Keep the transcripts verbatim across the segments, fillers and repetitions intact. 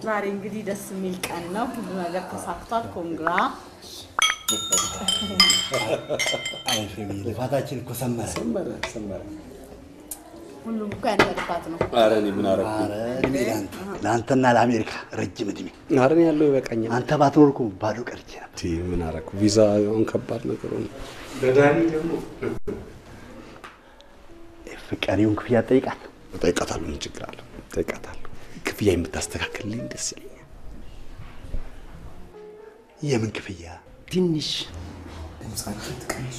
ዛሬ እንግዲህ ደስ የሚል ቀን ነው ሁሉ ነገር ተሳክቷል ኮንግራ አይ ፍሬሚ ልፋታችን እኮ ሰመረ ሰመረ ሰመረ ሁሉም እኮ ያንተልፋት ነው አረ እኔ ምን አረኩ አረ እድሜ ላንተ ላንተና ለአሜሪካ ረጅም እድሜ አረ እኔ ያለው ይበቃኛል አንተ ባትኖርኩ ባዶ ቀርቼ ነበር ቲ ምን አረኩ ቪዛ አሁን ከባድ ነገር ነው ለዳኒ ደግሞ ፍቃሪውን ክፍያ ጠይቃት ጠይቃታለሁ ምን ችግር አለ ጠይቃታለሁ ክፍያ የምታስተካክልልኝ ደስ ይለኛል የምን ክፍያ ትንሽ ድምጻችን ትቀንሱ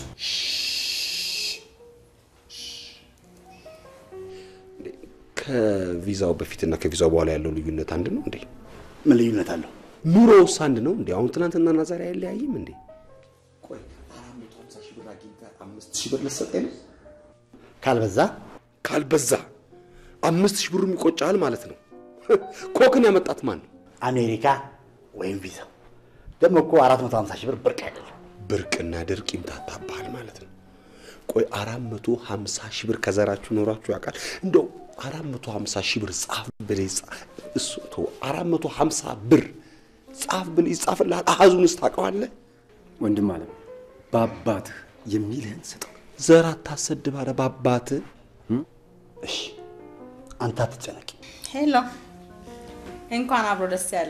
ከቪዛው በፊትና ከቪዛው በኋላ ያለው ልዩነት አንድ ነው እንዴ ምን ልዩነት አለው ኑሮውስ አንድ ነው እንዴ አሁን ትናንትና ዛሬ አይለያይም እንዴ ቆይ አራት መቶ ሃምሳ ሺህ ብር አግኝታ አምስት ሺህ ብር ልትሰጠኝ ነው ካልበዛ ካልበዛ አምስት ሺህ ብሩም ይቆጫል ማለት ነው ኮክን ያመጣት ማን ነው አሜሪካ ወይም ቪዛ ደግሞ እኮ አራት መቶ ሃምሳ ሺህ ብር ብርቅ አይደለም ብርቅና ድርቅ ይምታታባል ማለት ነው ቆይ አራት መቶ ሃምሳ ሺህ ብር ከዘራችሁ ኖራችሁ ያውቃል እንደው አራት መቶ ሃምሳ ሺህ ብር ጻፍ ብለህ እሱ ተው አራት መቶ ሃምሳ ብር ጻፍ ብለህ ይጻፍልሃል አሃዙንስ ታውቀዋለህ ወንድም አለ ባባት የሚልህን ስጠው ዘር አታሰድብ አረ ባባት እሺ አንተ አትጨነቂ ሄሎ እንኳን አብሮ ደስ ያለ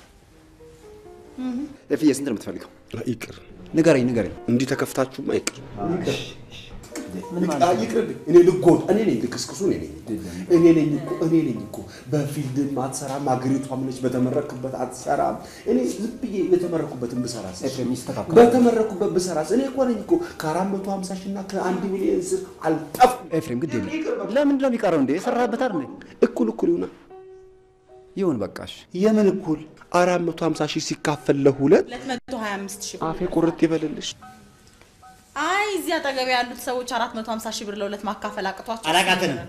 ለፍዬ ስንት ነው የምትፈልገው ይቅር ንገረኝ ንገረኝ እንዲህ ተከፍታችሁማ ይቅር ምን ማለት ይቅር እኔ ልጎት እኔ ነኝ ልክስክሱ እኔ ነኝ እኔ ነኝ እኮ እኔ ነኝ እኮ በፊልድ ማትሰራም አገሪቷም ነች በተመረክበት አትሰራም እኔ ዝም ብዬ በተመረኩበትም ብሰራስ ኤፍሬም ይስተካከል በተመረኩበት ብሰራስ እኔ እኮ ነኝ እኮ ከአራት መቶ ሃምሳ ሺህ እና ከአንድ ሚሊዮን ስር አልጠፍ ኤፍሬም ግድ የለም ለምን ነው የሚቀረው እንዴ የሰራህበት አይደል እኩል እኩል ይሁና ይሁን በቃሽ የምን እኩል አራት መቶ ሃምሳ ሺህ ሲካፈል ለሁለት ሁለት መቶ ሃያ አምስት ሺህ አፌ ቁርጥ ይበልልሽ አይ እዚያ አጠገብ ያሉት ሰዎች አራት መቶ ሃምሳ ሺህ ብር ለሁለት ማካፈል አቅቷቸው አላቃተንም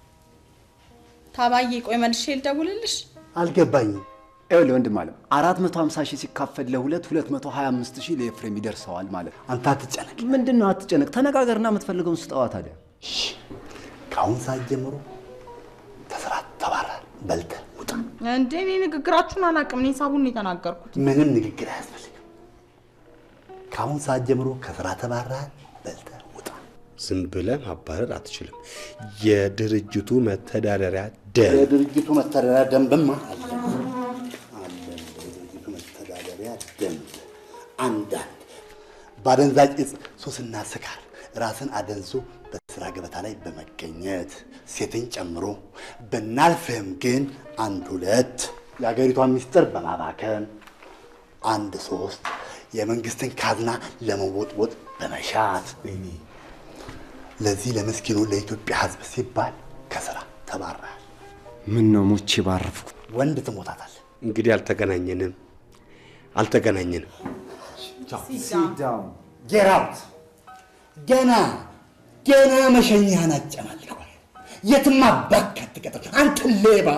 ታባዬ ቆይ መልሼ ልደውልልሽ አልገባኝም ኤውል ወንድም አለ አራት መቶ ሃምሳ ሺህ ሲካፈል ለሁለት ሁለት መቶ ሃያ አምስት ሺህ ለኤፍሬም ይደርሰዋል ማለት አንተ አትጨነቅ ምንድነው አትጨነቅ ተነጋገርና የምትፈልገውን ስጠዋ ታዲያ ካሁን ሰዓት ጀምሮ ተስራ ተባራ በልተ ውጣ እንዴ እኔ ንግግራችሁን አላቅም እኔ ሳቡን ነው የተናገርኩት ምንም ንግግር አያስፈልግም ካሁን ሰዓት ጀምሮ ከስራ ተባራ በልተ ውጣ ዝም ብለህ ማባረር አትችልም የድርጅቱ መተዳደሪያ ደንብ የድርጅቱ መተዳደሪያ ደንብማ አለ አለ የድርጅቱ መተዳደሪያ ደንብ አንዳንድ ባደንዛዥ እጽ ሱስና ስካር ራስን አደንዞ በስራ ገበታ ላይ በመገኘት ሴትን ጨምሮ በናልፈም ግን አንድ ሁለት የአገሪቷን ሚስጥር በማባከን አንድ ሶስት የመንግስትን ካዝና ለመወጥወጥ በመሻት እኔ ለዚህ ለመስኪኑ ለኢትዮጵያ ህዝብ ሲባል ከስራ ተባረሃል ምን ነው ሞቼ ባረፍኩ ወንድ ትሞታታል እንግዲህ አልተገናኘንም አልተገናኘንም ሲት ዳውን ጌት አውት ገና ገና መሸኛህን አጨማልቀዋል የትም አባክ አትቀጥል አንተ ሌባ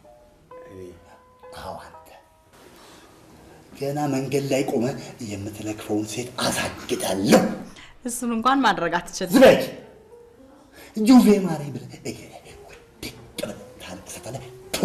አዎ አንተ ገና መንገድ ላይ ቆመ የምትለክፈውን ሴት አሳግዳለሁ እሱን እንኳን ማድረግ አትችልም ዝለቅ ጁቬ ማሪ ብለህ እገሌ ወድቅ ብለህ ታልቅሰታለህ ቱ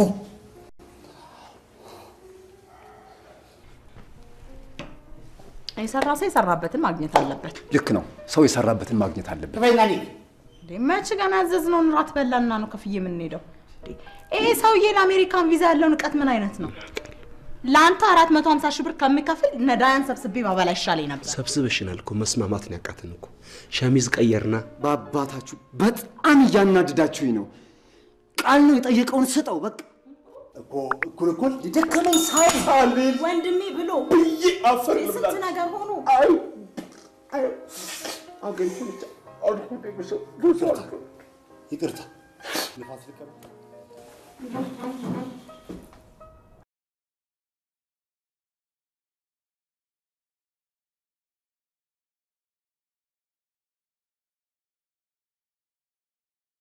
የሰራ ሰው የሰራበትን ማግኘት አለበት ልክ ነው ሰው የሰራበትን ማግኘት አለበት ተፈይናኒ ደማች ገና ያዘዝነውን ራት በላና ነው ከፍዬ ምን ሄደው ይሄ ሰውዬ ለአሜሪካን ቪዛ ያለው ንቀት ምን አይነት ነው ላንተ አራት መቶ ሃምሳ ሺህ ብር ከመከፈል ነዳያን ሰብስቤ ባባላ ይሻለኝ ነበር ሰብስበሽናል እኮ መስማማት ነው ያቃተን እኮ ሸሚዝ ቀየርና ባባታችሁ በጣም ያናድዳችሁኝ ነው ቃል ነው የጠየቀውን ስጠው በቃ እኮ እኩል እኩል ደከመኝ ሳይፋል ወንድሜ ብሎ ብዬ አፈር ስንት ልብላ ነገር ሆኖ አይ አይ አገሪቱ ብቻ አልኩ ደምሰው ብዙ አልኩ ይቅርታ ንፋስ ልቀበል